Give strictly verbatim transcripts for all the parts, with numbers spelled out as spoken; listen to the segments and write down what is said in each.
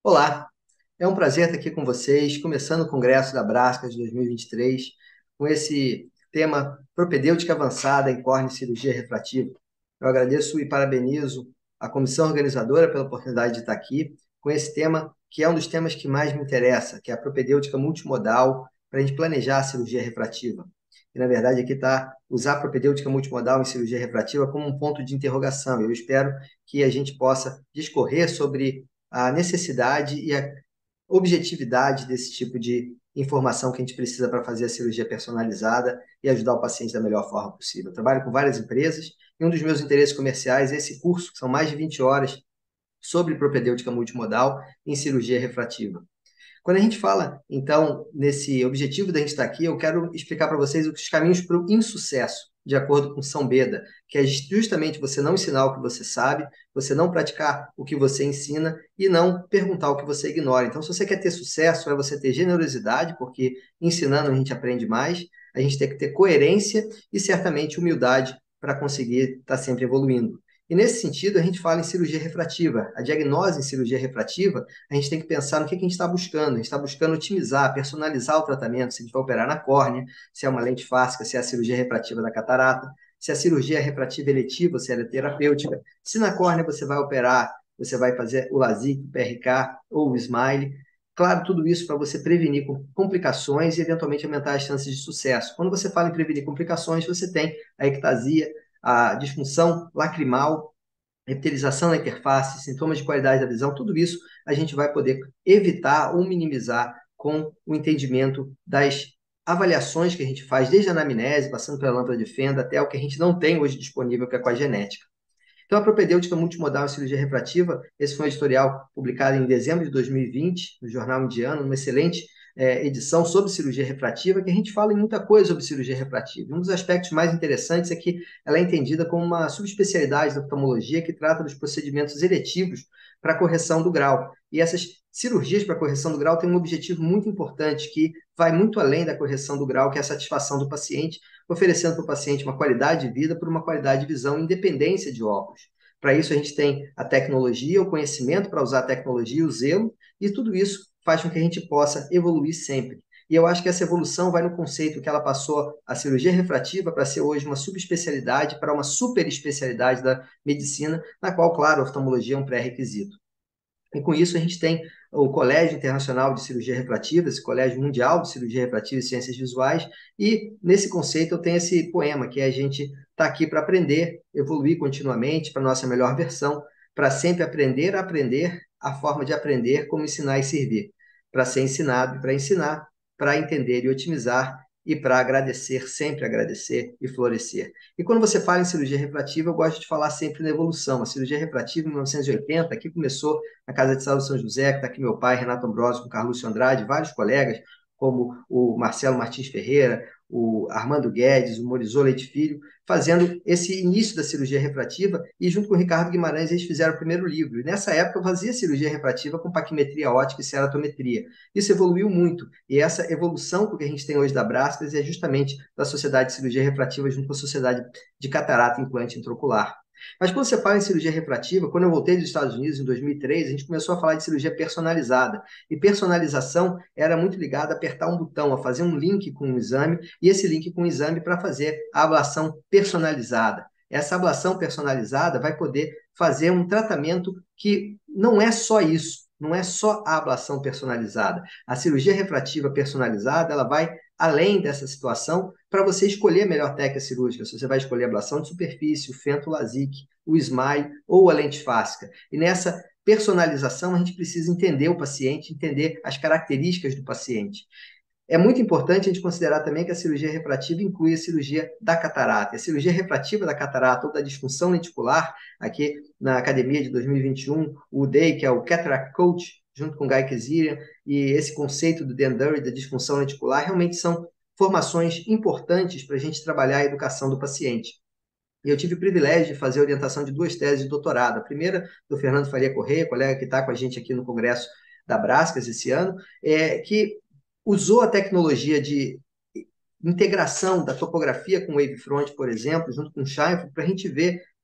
Olá, é um prazer estar aqui com vocês, começando o Congresso da Brasca de dois mil e vinte e três, com esse tema propedêutica avançada em córnea e cirurgia refrativa. Eu agradeço e parabenizo a comissão organizadora pela oportunidade de estar aqui com esse tema, que é um dos temas que mais me interessa, que é a propedêutica multimodal para a gente planejar a cirurgia refrativa. E, na verdade, aqui está usar a propedêutica multimodal em cirurgia refrativa como um ponto de interrogação. Eu espero que a gente possa discorrer sobre a necessidade e a objetividade desse tipo de informação que a gente precisa para fazer a cirurgia personalizada e ajudar o paciente da melhor forma possível. Eu trabalho com várias empresas e um dos meus interesses comerciais é esse curso, que são mais de vinte horas sobre propedêutica multimodal em cirurgia refrativa. Quando a gente fala, então, nesse objetivo da gente estar aqui, eu quero explicar para vocês os caminhos para o insucesso, de acordo com São Beda, que é justamente você não ensinar o que você sabe, você não praticar o que você ensina e não perguntar o que você ignora. Então, se você quer ter sucesso, é você ter generosidade, porque ensinando a gente aprende mais, a gente tem que ter coerência e certamente humildade para conseguir estar sempre evoluindo. E nesse sentido, a gente fala em cirurgia refrativa. A diagnose em cirurgia refrativa, a gente tem que pensar no que a gente está buscando. A gente está buscando otimizar, personalizar o tratamento, se a gente vai operar na córnea, se é uma lente fáscica, se é a cirurgia refrativa da catarata, se a cirurgia é refrativa eletiva, se ela é terapêutica, se na córnea você vai operar, você vai fazer o LASIK, o P R K ou o SMILE. Claro, tudo isso para você prevenir complicações e eventualmente aumentar as chances de sucesso. Quando você fala em prevenir complicações, você tem a ectasia, a disfunção lacrimal, epitelização da interface, sintomas de qualidade da visão, tudo isso a gente vai poder evitar ou minimizar com o entendimento das avaliações que a gente faz, desde a anamnese, passando pela lâmpada de Fenda, até o que a gente não tem hoje disponível, que é com a genética. Então, a propedêutica multimodal em cirurgia refrativa, esse foi um editorial publicado em dezembro de dois mil e vinte, no Jornal Indiano, uma excelente é, edição sobre cirurgia refrativa, que a gente fala em muita coisa sobre cirurgia refrativa. Um dos aspectos mais interessantes é que ela é entendida como uma subespecialidade da oftalmologia que trata dos procedimentos eletivos para correção do grau. E essas cirurgias para correção do grau têm um objetivo muito importante, que vai muito além da correção do grau, que é a satisfação do paciente, oferecendo para o paciente uma qualidade de vida por uma qualidade de visão, independência de óculos. Para isso, a gente tem a tecnologia, o conhecimento para usar a tecnologia, o zelo, e tudo isso faz com que a gente possa evoluir sempre. E eu acho que essa evolução vai no conceito que ela passou a cirurgia refrativa para ser hoje uma subespecialidade, para uma superespecialidade da medicina, na qual, claro, a oftalmologia é um pré-requisito. E com isso a gente tem o Colégio Internacional de Cirurgia Refrativa, esse Colégio Mundial de Cirurgia Refrativa e Ciências Visuais, e nesse conceito eu tenho esse poema, que é a gente está aqui para aprender, evoluir continuamente para a nossa melhor versão, para sempre aprender a aprender a forma de aprender, como ensinar e servir, para ser ensinado e para ensinar, para entender e otimizar, e para agradecer, sempre agradecer e florescer. E quando você fala em cirurgia refrativa, eu gosto de falar sempre na evolução. A cirurgia refrativa, em mil novecentos e oitenta, aqui começou na Casa de Saúde São José, que está aqui meu pai, Renato Ambrosio, com Carlos Andrade, vários colegas, como o Marcelo Martins Ferreira, o Armando Guedes, o Morizô Leite Filho, fazendo esse início da cirurgia refrativa, e junto com o Ricardo Guimarães eles fizeram o primeiro livro. E nessa época eu fazia cirurgia refrativa com paquimetria ótica e ceratometria. Isso evoluiu muito, e essa evolução que a gente tem hoje da Brascas é justamente da Sociedade de Cirurgia Refrativa junto com a Sociedade de Catarata Implante Intraocular. Mas quando você fala em cirurgia refrativa, quando eu voltei dos Estados Unidos em dois mil e três, a gente começou a falar de cirurgia personalizada. E personalização era muito ligada a apertar um botão, a fazer um link com o exame, e esse link com o exame para fazer a ablação personalizada. Essa ablação personalizada vai poder fazer um tratamento que não é só isso, não é só a ablação personalizada. A cirurgia refrativa personalizada, ela vai além dessa situação para você escolher a melhor técnica cirúrgica. Se você vai escolher a ablação de superfície, o fento LASIK, o SMILE ou a lente fáscica. E nessa personalização, a gente precisa entender o paciente, entender as características do paciente. É muito importante a gente considerar também que a cirurgia refrativa inclui a cirurgia da catarata. A cirurgia refrativa da catarata ou da disfunção lenticular, aqui na academia de dois mil e vinte e um, o D E I, que é o Cataract Coach, junto com o Guy Kazarian, e esse conceito do Dan Dury da disfunção lenticular, realmente são formações importantes para a gente trabalhar a educação do paciente. E eu tive o privilégio de fazer a orientação de duas teses de doutorado. A primeira, do Fernando Faria Correia, colega que está com a gente aqui no Congresso da Brascas esse ano, é, que usou a tecnologia de integração da topografia com o Wavefront, por exemplo, junto com o Scheinfeld, para a gente ver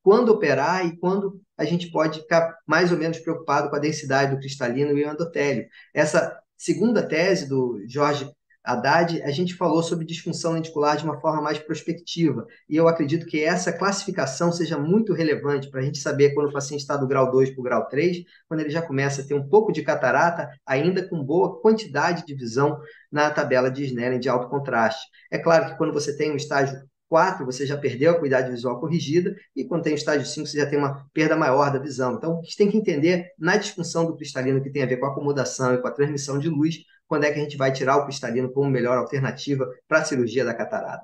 quando operar e quando a gente pode ficar mais ou menos preocupado com a densidade do cristalino e o endotélio. Essa segunda tese do Jorge Haddad, a gente falou sobre disfunção lenticular de uma forma mais prospectiva, e eu acredito que essa classificação seja muito relevante para a gente saber quando o paciente está do grau dois para o grau três, quando ele já começa a ter um pouco de catarata, ainda com boa quantidade de visão na tabela de Snellen de alto contraste. É claro que quando você tem um estágio quatro, você já perdeu a acuidade visual corrigida, e quando tem o estágio cinco, você já tem uma perda maior da visão. Então, a gente tem que entender, na disfunção do cristalino, que tem a ver com a acomodação e com a transmissão de luz, quando é que a gente vai tirar o cristalino como melhor alternativa para a cirurgia da catarata.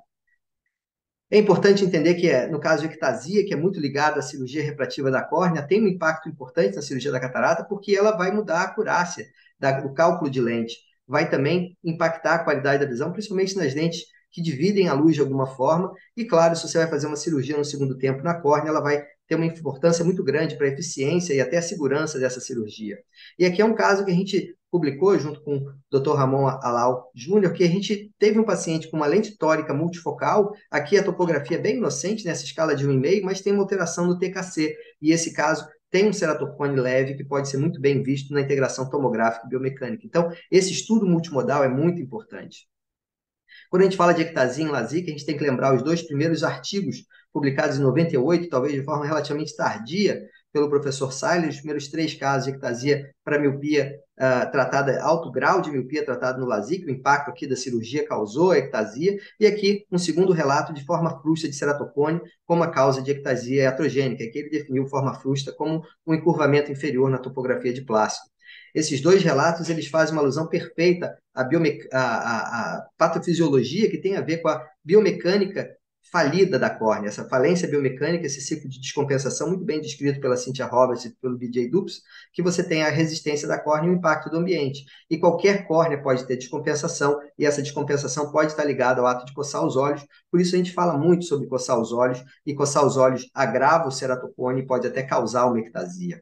É importante entender que, no caso de ectasia, que é muito ligado à cirurgia refrativa da córnea, tem um impacto importante na cirurgia da catarata, porque ela vai mudar a acurácia do cálculo de lente. Vai também impactar a qualidade da visão, principalmente nas lentes que dividem a luz de alguma forma. E, claro, se você vai fazer uma cirurgia no segundo tempo na córnea, ela vai ter uma importância muito grande para a eficiência e até a segurança dessa cirurgia. E aqui é um caso que a gente publicou junto com o doutor Ramon Alau Júnior, que a gente teve um paciente com uma lente tórica multifocal, aqui a topografia é bem inocente, nessa escala de um vírgula cinco, mas tem uma alteração no T K C, e esse caso tem um ceratocone leve que pode ser muito bem visto na integração tomográfica e biomecânica. Então, esse estudo multimodal é muito importante. Quando a gente fala de ectasia em LASIK, a gente tem que lembrar os dois primeiros artigos publicados em noventa e oito, talvez de forma relativamente tardia, pelo professor Seiler, os primeiros três casos de ectasia para miopia uh, tratada, alto grau de miopia tratada no LASIK, o impacto aqui da cirurgia causou a ectasia, e aqui um segundo relato de forma frusta de ceratocone como a causa de ectasia iatrogênica, que ele definiu forma frusta como um encurvamento inferior na topografia de plástico. Esses dois relatos eles fazem uma alusão perfeita à, biomec... à, à, à patofisiologia que tem a ver com a biomecânica falida da córnea, essa falência biomecânica, esse ciclo de descompensação muito bem descrito pela Cynthia Roberts e pelo B J Dupes, que você tem a resistência da córnea e o impacto do ambiente. E qualquer córnea pode ter descompensação, e essa descompensação pode estar ligada ao ato de coçar os olhos, por isso a gente fala muito sobre coçar os olhos, e coçar os olhos agrava o ceratocone e pode até causar uma ectasia.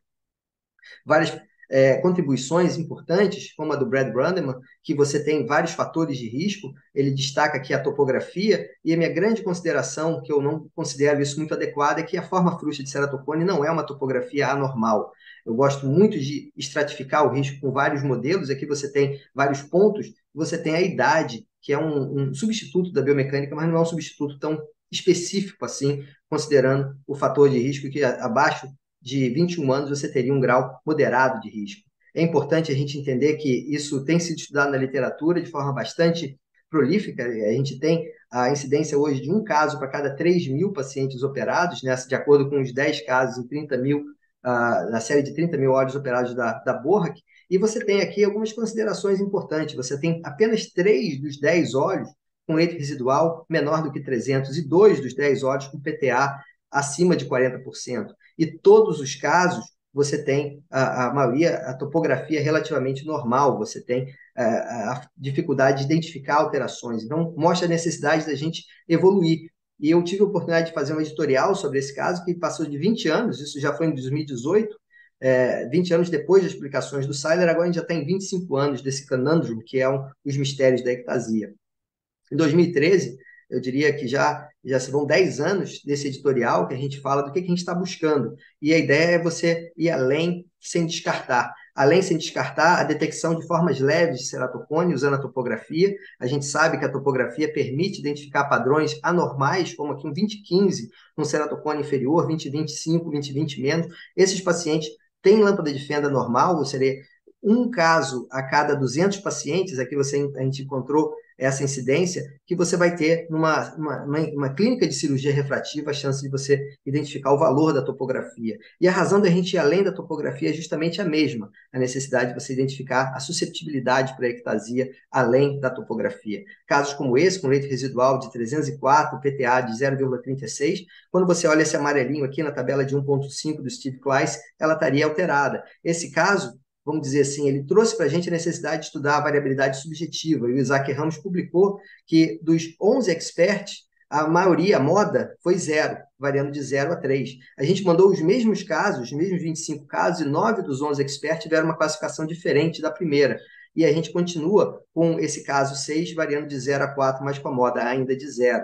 Várias É, contribuições importantes, como a do Brad Brandeman, que você tem vários fatores de risco, ele destaca aqui a topografia, e a minha grande consideração, que eu não considero isso muito adequada, é que a forma frusta de ceratocone não é uma topografia anormal. Eu gosto muito de estratificar o risco com vários modelos, aqui você tem vários pontos, você tem a idade, que é um, um substituto da biomecânica, mas não é um substituto tão específico assim, considerando o fator de risco que abaixo de vinte e um anos, você teria um grau moderado de risco. É importante a gente entender que isso tem sido estudado na literatura de forma bastante prolífica. A gente tem a incidência hoje de um caso para cada três mil pacientes operados, né, de acordo com os dez casos em trinta mil, uh, na série de trinta mil olhos operados da, da Borrak. E você tem aqui algumas considerações importantes. Você tem apenas três dos dez olhos com leite residual menor do que trezentos e dois dos dez olhos com P T A acima de quarenta por cento. E todos os casos, você tem, a, a maioria, a topografia relativamente normal, você tem a, a dificuldade de identificar alterações. Então, mostra a necessidade da gente evoluir. E eu tive a oportunidade de fazer um editorial sobre esse caso, que passou de vinte anos, isso já foi em dois mil e dezoito, é, vinte anos depois das publicações do Seiler, agora a gente já está em vinte e cinco anos desse conundrum, que é um, os mistérios da ectasia. Em dois mil e treze, eu diria que já, já se vão dez anos desse editorial que a gente fala do que, que a gente está buscando. E a ideia é você ir além sem descartar. Além sem descartar a detecção de formas leves de ceratocone usando a topografia. A gente sabe que a topografia permite identificar padrões anormais, como aqui um vinte quinze, um ceratocone inferior, vinte vinte e cinco, vinte vinte menos. Esses pacientes têm lâmpada de fenda normal, ou seja, um caso a cada duzentos pacientes, aqui você, a gente encontrou essa incidência, que você vai ter numa uma, uma, uma clínica de cirurgia refrativa a chance de você identificar o valor da topografia. E a razão da gente ir além da topografia é justamente a mesma, a necessidade de você identificar a susceptibilidade para a ectasia além da topografia. Casos como esse, com leite residual de trezentos e quatro, P T A de zero vírgula trinta e seis, quando você olha esse amarelinho aqui na tabela de um ponto cinco do Steve Kleiss, ela estaria alterada. Esse caso, vamos dizer assim, ele trouxe para a gente a necessidade de estudar a variabilidade subjetiva, e o Isaac Ramos publicou que dos onze experts, a maioria, a moda, foi zero, variando de zero a três. A gente mandou os mesmos casos, os mesmos vinte e cinco casos, e nove dos onze experts tiveram uma classificação diferente da primeira. E a gente continua com esse caso seis, variando de zero a quatro, mas com a moda ainda de zero.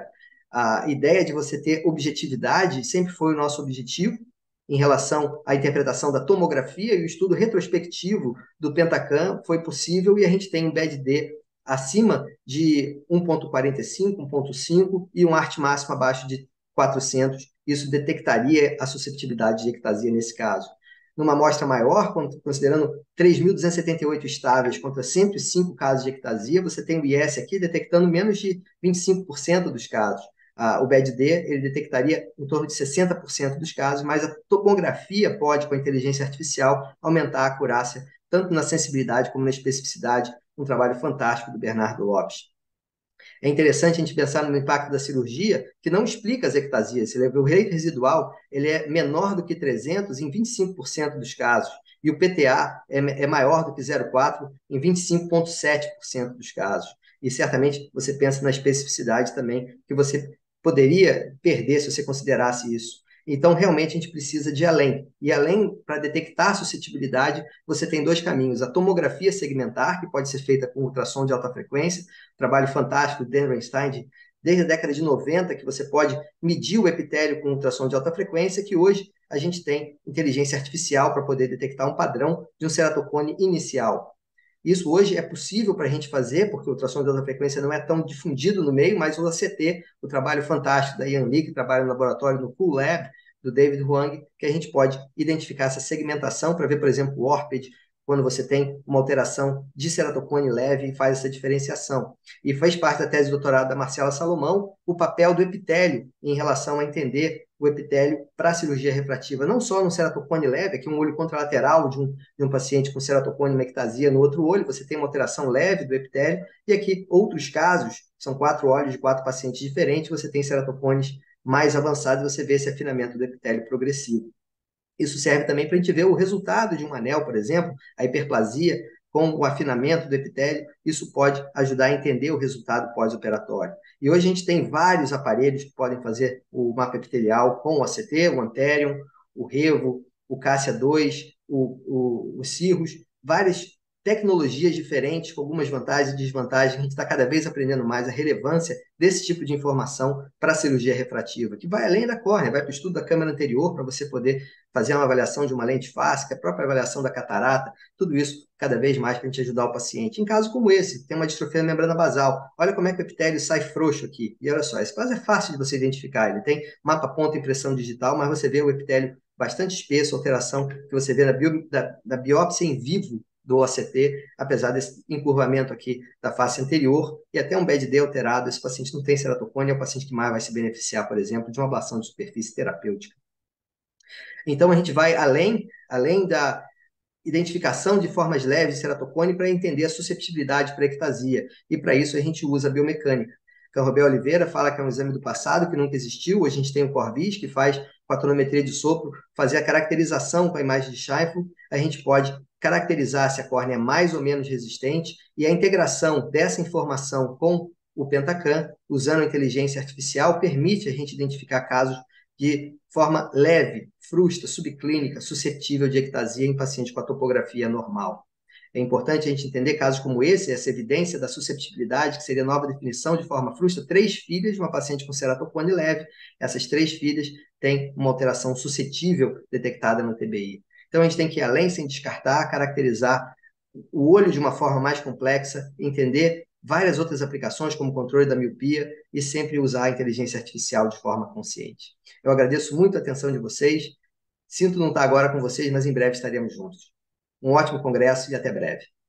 A ideia de você ter objetividade sempre foi o nosso objetivo em relação à interpretação da tomografia, e o estudo retrospectivo do Pentacam foi possível, e a gente tem um B E D acima de um ponto quarenta e cinco, um ponto cinco e um ART máximo abaixo de quatrocentos. Isso detectaria a susceptibilidade de ectasia nesse caso. Numa amostra maior, considerando três mil duzentos e setenta e oito estáveis contra cento e cinco casos de ectasia, você tem o I S aqui detectando menos de vinte e cinco por cento dos casos. Ah, o B E D D ele detectaria em torno de sessenta por cento dos casos, mas a tomografia pode, com a inteligência artificial, aumentar a acurácia, tanto na sensibilidade como na especificidade, um trabalho fantástico do Bernardo Lopes. É interessante a gente pensar no impacto da cirurgia, que não explica as ectasias. O rate residual ele é menor do que trezentos em vinte e cinco por cento dos casos, e o P T A é, é maior do que zero vírgula quatro em vinte e cinco vírgula sete por cento dos casos. E certamente você pensa na especificidade também, que você poderia perder se você considerasse isso. Então, realmente, a gente precisa de além. E além, para detectar a suscetibilidade, você tem dois caminhos. A tomografia segmentar, que pode ser feita com ultrassom de alta frequência, trabalho fantástico do Dan Reinstein, desde a década de noventa, que você pode medir o epitélio com ultrassom de alta frequência, que hoje a gente tem inteligência artificial para poder detectar um padrão de um ceratocone inicial. Isso hoje é possível para a gente fazer, porque o ultrassom de alta frequência não é tão difundido no meio, mas o A C T, o trabalho fantástico da Yan Li, que trabalha no laboratório no Cool Lab, do David Huang, que a gente pode identificar essa segmentação para ver, por exemplo, o ORPED, quando você tem uma alteração de ceratocone leve e faz essa diferenciação. E faz parte da tese de doutorado da Marcela Salomão o papel do epitélio em relação a entender o epitélio para a cirurgia refrativa, não só no ceratocone leve, aqui um olho contralateral de um, de um paciente com ceratocone e uma ectasia no outro olho, você tem uma alteração leve do epitélio, e aqui outros casos, são quatro olhos de quatro pacientes diferentes, você tem ceratocones mais avançados, você vê esse afinamento do epitélio progressivo. Isso serve também para a gente ver o resultado de um anel, por exemplo, a hiperplasia com o afinamento do epitélio, isso pode ajudar a entender o resultado pós-operatório. E hoje a gente tem vários aparelhos que podem fazer o mapa epitelial com o A C T, o Antherium, o Revo, o Cassia dois, o, o, o Cirrus, várias tecnologias diferentes, com algumas vantagens e desvantagens. A gente está cada vez aprendendo mais a relevância desse tipo de informação para a cirurgia refrativa, que vai além da córnea, vai para o estudo da câmara anterior, para você poder fazer uma avaliação de uma lente fáscica, a própria avaliação da catarata, tudo isso cada vez mais para a gente ajudar o paciente. Em casos como esse, tem uma distrofia da membrana basal, olha como é que o epitélio sai frouxo aqui. E olha só, esse caso é fácil de você identificar, ele tem mapa ponta impressão digital, mas você vê o epitélio bastante espesso, alteração que você vê na, bio, da, da biópsia em vivo do O C T, apesar desse encurvamento aqui da face anterior e até um B E D D alterado, esse paciente não tem ceratocone, é o paciente que mais vai se beneficiar, por exemplo, de uma ablação de superfície terapêutica. Então, a gente vai além, além da identificação de formas leves de ceratocone para entender a susceptibilidade para ectasia. E para isso a gente usa a biomecânica. Canrobel Oliveira fala que é um exame do passado, que nunca existiu. A gente tem o Corvis, que faz, com a tonometria de sopro, fazer a caracterização com a imagem de Scheifele. A gente pode caracterizar se a córnea é mais ou menos resistente, e a integração dessa informação com o Pentacam, usando a inteligência artificial, permite a gente identificar casos de forma leve, frusta, subclínica, suscetível de ectasia em paciente com a topografia normal. É importante a gente entender casos como esse, essa evidência da susceptibilidade, que seria nova definição de forma frusta, três filhas de uma paciente com ceratocone leve. Essas três filhas têm uma alteração suscetível detectada no T B I. Então, a gente tem que ir além, sem descartar, caracterizar o olho de uma forma mais complexa, entender várias outras aplicações, como controle da miopia, e sempre usar a inteligência artificial de forma consciente. Eu agradeço muito a atenção de vocês. Sinto não estar agora com vocês, mas em breve estaremos juntos. Um ótimo congresso e até breve.